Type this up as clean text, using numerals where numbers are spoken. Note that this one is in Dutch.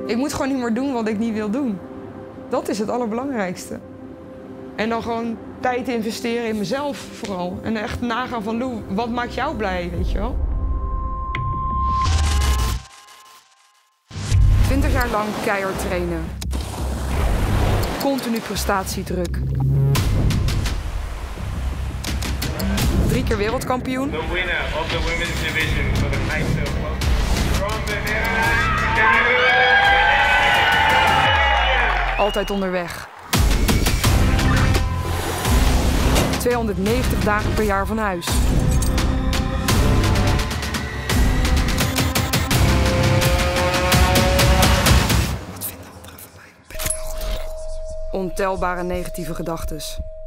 Ik moet gewoon niet meer doen wat ik niet wil doen. Dat is het allerbelangrijkste. En dan gewoon tijd investeren in mezelf vooral. En echt nagaan van Lou, wat maakt jou blij, weet je wel? 20 jaar lang keihard trainen. Continu prestatiedruk. 3 keer wereldkampioen. The winner of the women's division for the Kaiser from the Altijd onderweg. 290 dagen per jaar van huis. Wat vinden anderen van mij? Ontelbare negatieve gedachtes.